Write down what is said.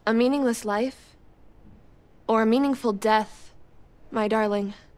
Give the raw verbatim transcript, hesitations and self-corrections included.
A meaningless life? Or a meaningful death, my darling?